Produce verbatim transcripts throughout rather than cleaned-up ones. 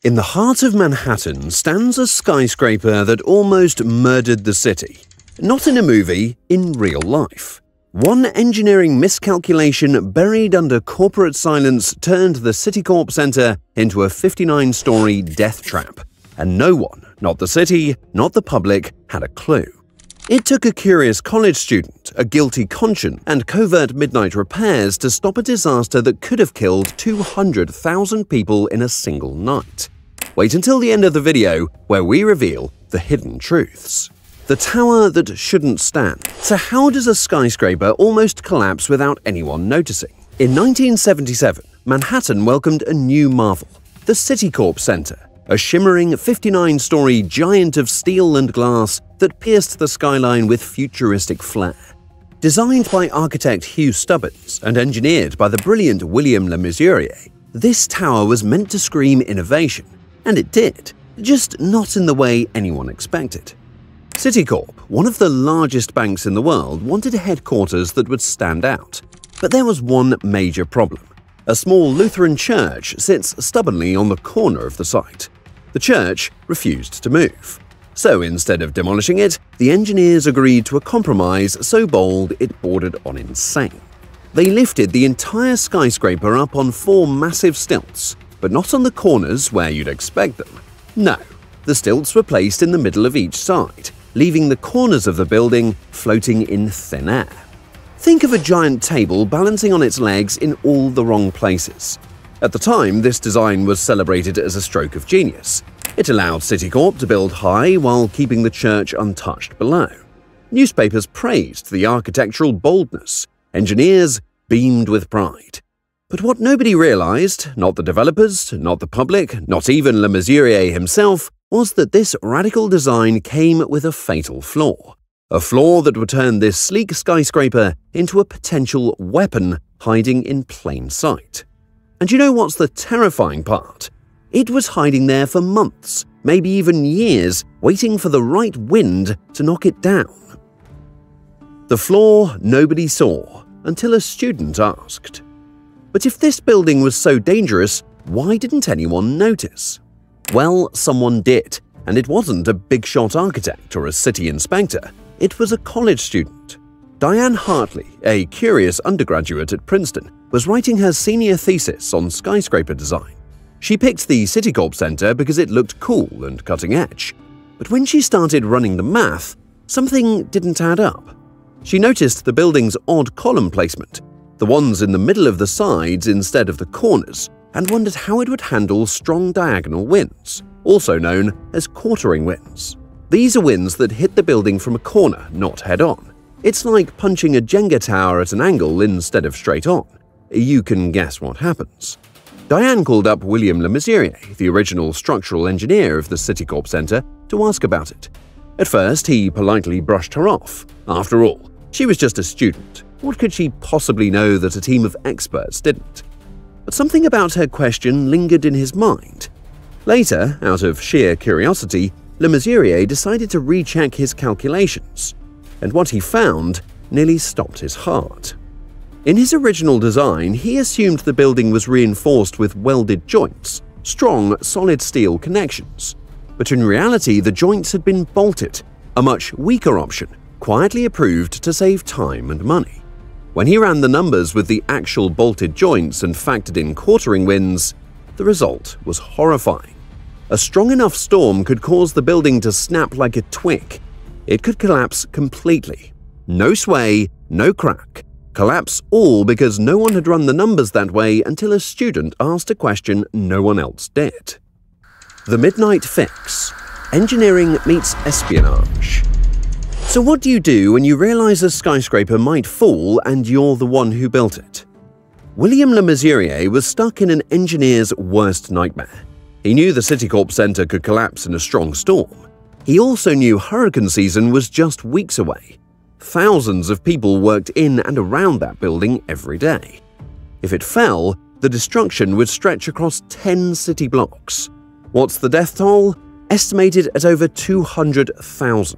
In the heart of Manhattan stands a skyscraper that almost murdered the city. Not in a movie, in real life. One engineering miscalculation buried under corporate silence turned the Citicorp Center into a fifty-nine story death trap. And no one, not the city, not the public, had a clue. It took a curious college student, a guilty conscience, and covert midnight repairs to stop a disaster that could have killed two hundred thousand people in a single night. Wait until the end of the video, where we reveal the hidden truths. The tower that shouldn't stand. So how does a skyscraper almost collapse without anyone noticing? In nineteen seventy-seven, Manhattan welcomed a new marvel, the Citicorp Center, a shimmering fifty-nine story giant of steel and glass that pierced the skyline with futuristic flair. Designed by architect Hugh Stubbins and engineered by the brilliant William Le Mesurier, this tower was meant to scream innovation. And it did, just not in the way anyone expected. Citicorp, one of the largest banks in the world, wanted a headquarters that would stand out. But there was one major problem. A small Lutheran church sits stubbornly on the corner of the site. The church refused to move. So instead of demolishing it, the engineers agreed to a compromise so bold it bordered on insane. They lifted the entire skyscraper up on four massive stilts, but not on the corners where you'd expect them. No, the stilts were placed in the middle of each side, leaving the corners of the building floating in thin air. Think of a giant table balancing on its legs in all the wrong places. At the time, this design was celebrated as a stroke of genius. It allowed Citicorp to build high while keeping the church untouched below. Newspapers praised the architectural boldness. Engineers beamed with pride. But what nobody realized, not the developers, not the public, not even Le Mesurier himself, was that this radical design came with a fatal flaw. A flaw that would turn this sleek skyscraper into a potential weapon hiding in plain sight. And you know what's the terrifying part? It was hiding there for months, maybe even years, waiting for the right wind to knock it down. The flaw nobody saw until a student asked. But if this building was so dangerous, why didn't anyone notice? Well, someone did, and it wasn't a big-shot architect or a city inspector. It was a college student. Diane Hartley, a curious undergraduate at Princeton, was writing her senior thesis on skyscraper design. She picked the Citicorp Center because it looked cool and cutting-edge. But when she started running the math, something didn't add up. She noticed the building's odd column placement, the ones in the middle of the sides instead of the corners, and wondered how it would handle strong diagonal winds, also known as quartering winds. These are winds that hit the building from a corner, not head-on. It's like punching a Jenga tower at an angle instead of straight on. You can guess what happens. Diane called up William Le Mesurier, the original structural engineer of the Citicorp Center, to ask about it. At first, he politely brushed her off. After all, she was just a student. What could she possibly know that a team of experts didn't? But something about her question lingered in his mind. Later, out of sheer curiosity, Le Mesurier decided to recheck his calculations, and what he found nearly stopped his heart. In his original design, he assumed the building was reinforced with welded joints, strong, solid steel connections. But in reality, the joints had been bolted, a much weaker option, quietly approved to save time and money. When he ran the numbers with the actual bolted joints and factored in quartering winds, the result was horrifying. A strong enough storm could cause the building to snap like a twig. It could collapse completely. No sway, no crack. Collapse all because no one had run the numbers that way until a student asked a question no one else did. The Midnight Fix. Engineering meets espionage. So what do you do when you realize a skyscraper might fall and you're the one who built it? William Le Mesurier was stuck in an engineer's worst nightmare. He knew the Citicorp Center could collapse in a strong storm. He also knew hurricane season was just weeks away. Thousands of people worked in and around that building every day. If it fell, the destruction would stretch across ten city blocks. What's the death toll? Estimated at over two hundred thousand.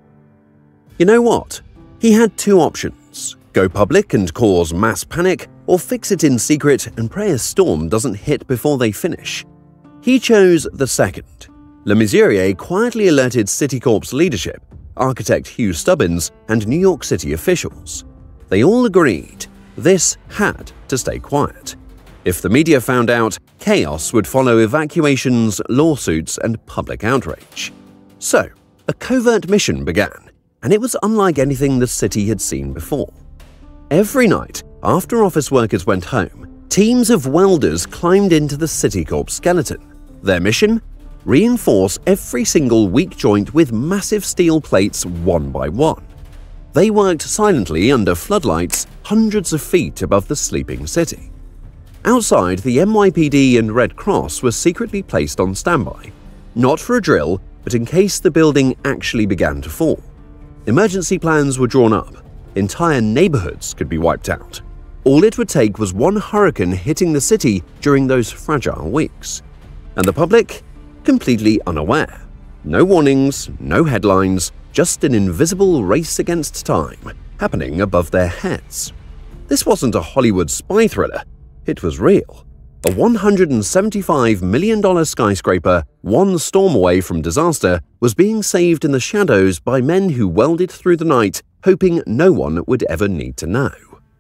You know what? He had two options: go public and cause mass panic, or fix it in secret and pray a storm doesn't hit before they finish. He chose the second. Le Mesurier quietly alerted Citicorp's leadership, architect Hugh Stubbins, and New York City officials. They all agreed this had to stay quiet. If the media found out, chaos would follow evacuations, lawsuits, and public outrage. So, a covert mission began, and it was unlike anything the city had seen before. Every night, after office workers went home, teams of welders climbed into the Citicorp skeleton. Their mission? Reinforce every single weak joint with massive steel plates one by one. They worked silently under floodlights hundreds of feet above the sleeping city. Outside, the N Y P D and Red Cross were secretly placed on standby, not for a drill, but in case the building actually began to fall. Emergency plans were drawn up. Entire neighborhoods could be wiped out. All it would take was one hurricane hitting the city during those fragile weeks. And the public? Completely unaware. No warnings, no headlines, just an invisible race against time happening above their heads. This wasn't a Hollywood spy thriller. It was real. A one hundred seventy-five million dollars skyscraper, one storm away from disaster, was being saved in the shadows by men who welded through the night, hoping no one would ever need to know.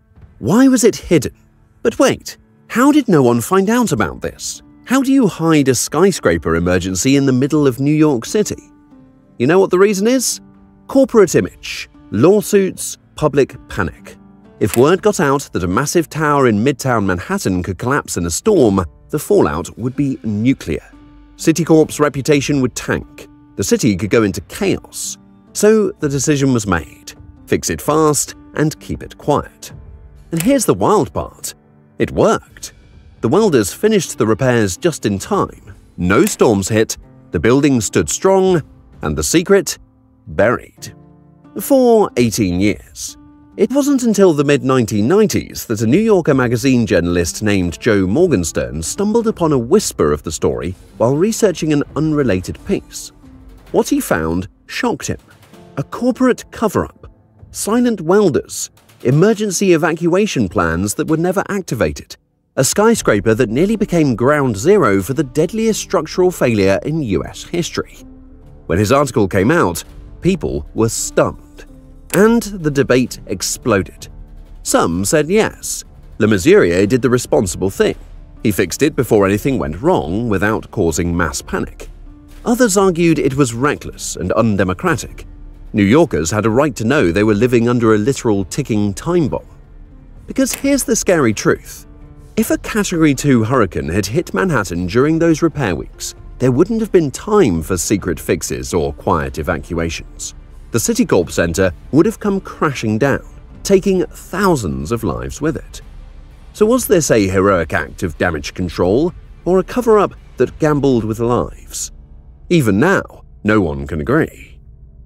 Why was it hidden? But wait, how did no one find out about this? How do you hide a skyscraper emergency in the middle of New York City? You know what the reason is? Corporate image, lawsuits, public panic. If word got out that a massive tower in Midtown Manhattan could collapse in a storm, the fallout would be nuclear. Citicorp's reputation would tank. The city could go into chaos. So the decision was made. Fix it fast and keep it quiet. And here's the wild part. It worked. The welders finished the repairs just in time. No storms hit, the building stood strong, and the secret? Buried. For eighteen years. It wasn't until the mid nineteen nineties that a New Yorker magazine journalist named Joe Morgenstern stumbled upon a whisper of the story while researching an unrelated piece. What he found shocked him. A corporate cover-up, silent welders, emergency evacuation plans that were never activated, a skyscraper that nearly became ground zero for the deadliest structural failure in U S history. When his article came out, people were stunned. And the debate exploded. Some said yes, Le Mesurier did the responsible thing. He fixed it before anything went wrong without causing mass panic. Others argued it was reckless and undemocratic. New Yorkers had a right to know they were living under a literal ticking time bomb. Because here's the scary truth. If a Category two hurricane had hit Manhattan during those repair weeks, there wouldn't have been time for secret fixes or quiet evacuations. The Citicorp Center would have come crashing down, taking thousands of lives with it. So was this a heroic act of damage control, or a cover-up that gambled with lives? Even now, no one can agree.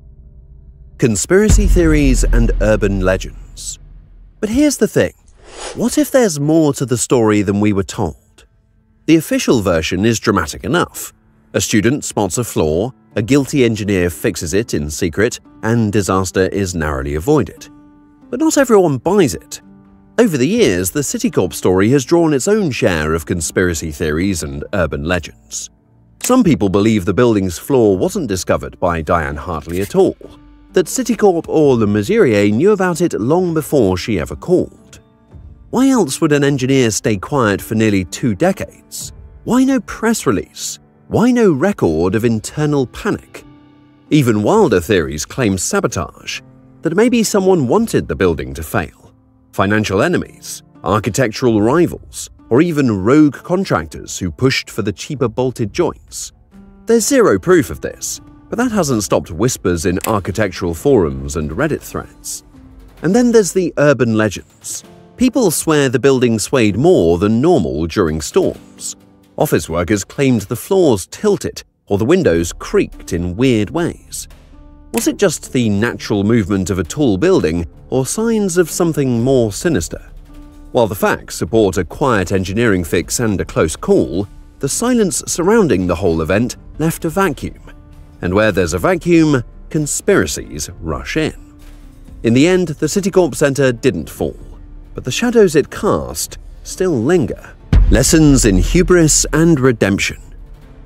Conspiracy theories and urban legends. But here's the thing. What if there's more to the story than we were told? The official version is dramatic enough. A student spots a flaw, a guilty engineer fixes it in secret, and disaster is narrowly avoided. But not everyone buys it. Over the years, the Citicorp story has drawn its own share of conspiracy theories and urban legends. Some people believe the building's flaw wasn't discovered by Diane Hartley at all, that Citicorp or Le Mesurier knew about it long before she ever called. Why else would an engineer stay quiet for nearly two decades? Why no press release? Why no record of internal panic? Even wilder theories claim sabotage, that maybe someone wanted the building to fail. Financial enemies, architectural rivals, or even rogue contractors who pushed for the cheaper bolted joints. There's zero proof of this, but that hasn't stopped whispers in architectural forums and Reddit threads. And then there's the urban legends. People swear the building swayed more than normal during storms. Office workers claimed the floors tilted or the windows creaked in weird ways. Was it just the natural movement of a tall building or signs of something more sinister? While the facts support a quiet engineering fix and a close call, the silence surrounding the whole event left a vacuum. And where there's a vacuum, conspiracies rush in. In the end, the Citicorp Center didn't fall, but the shadows it cast still linger. Lessons in hubris and redemption.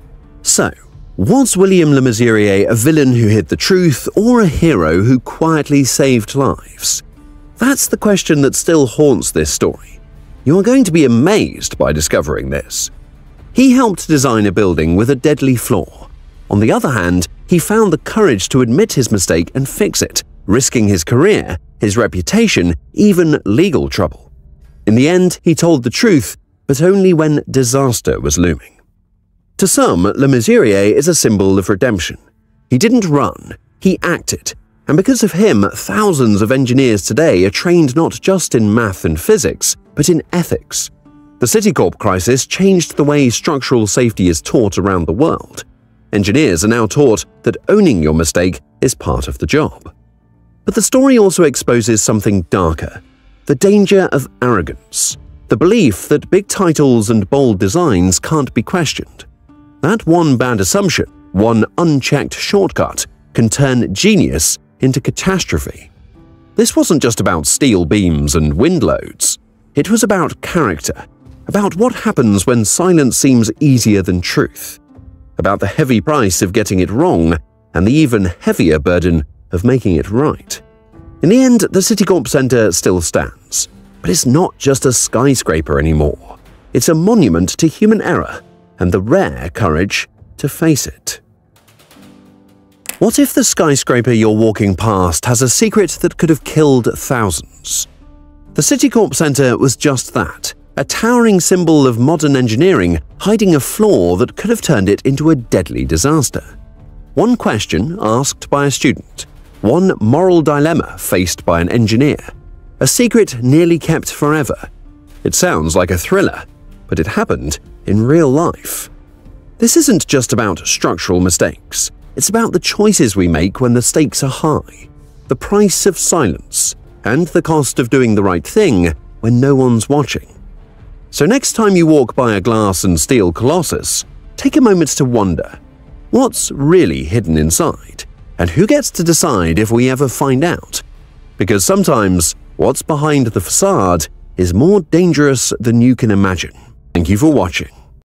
So, was William Le Mesurier a villain who hid the truth, or a hero who quietly saved lives? That's the question that still haunts this story. You are going to be amazed by discovering this. He helped design a building with a deadly flaw. On the other hand, he found the courage to admit his mistake and fix it, risking his career, his reputation, even legal trouble. In the end, he told the truth, but only when disaster was looming. To some, Le Mesurier is a symbol of redemption. He didn't run, he acted, and because of him, thousands of engineers today are trained not just in math and physics, but in ethics. The Citicorp crisis changed the way structural safety is taught around the world. Engineers are now taught that owning your mistake is part of the job. But the story also exposes something darker: the danger of arrogance, the belief that big titles and bold designs can't be questioned. That one bad assumption, one unchecked shortcut, can turn genius into catastrophe. This wasn't just about steel beams and wind loads. It was about character, about what happens when silence seems easier than truth, about the heavy price of getting it wrong and the even heavier burden of making it right. In the end, the Citicorp Center still stands, but it's not just a skyscraper anymore. It's a monument to human error and the rare courage to face it. What if the skyscraper you're walking past has a secret that could have killed thousands? The Citicorp Center was just that, a towering symbol of modern engineering hiding a flaw that could have turned it into a deadly disaster. One question asked by a student, one moral dilemma faced by an engineer, a secret nearly kept forever. It sounds like a thriller, but it happened in real life. This isn't just about structural mistakes. It's about the choices we make when the stakes are high, the price of silence, and the cost of doing the right thing when no one's watching. So next time you walk by a glass and steel colossus, take a moment to wonder, what's really hidden inside? And who gets to decide if we ever find out? Because sometimes what's behind the facade is more dangerous than you can imagine. Thank you for watching.